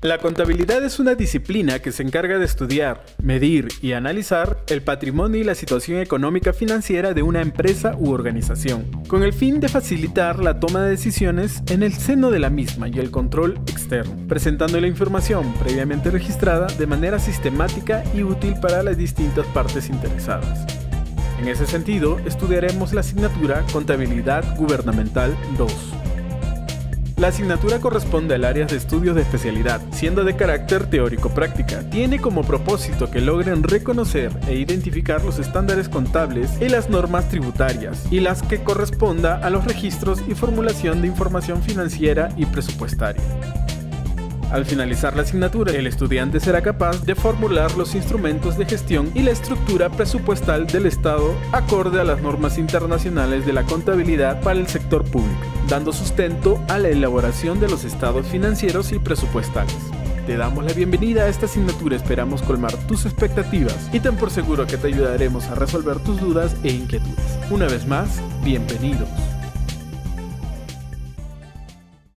La contabilidad es una disciplina que se encarga de estudiar, medir y analizar el patrimonio y la situación económica financiera de una empresa u organización, con el fin de facilitar la toma de decisiones en el seno de la misma y el control externo, presentando la información previamente registrada de manera sistemática y útil para las distintas partes interesadas. En ese sentido, estudiaremos la asignatura Contabilidad Gubernamental 2. La asignatura corresponde al área de estudios de especialidad, siendo de carácter teórico-práctica. Tiene como propósito que logren reconocer e identificar los estándares contables y las normas tributarias, y las que corresponda a los registros y formulación de información financiera y presupuestaria. Al finalizar la asignatura, el estudiante será capaz de formular los instrumentos de gestión y la estructura presupuestal del Estado acorde a las normas internacionales de la contabilidad para el sector público, dando sustento a la elaboración de los estados financieros y presupuestales. Te damos la bienvenida a esta asignatura, esperamos colmar tus expectativas y ten por seguro que te ayudaremos a resolver tus dudas e inquietudes. Una vez más, bienvenidos.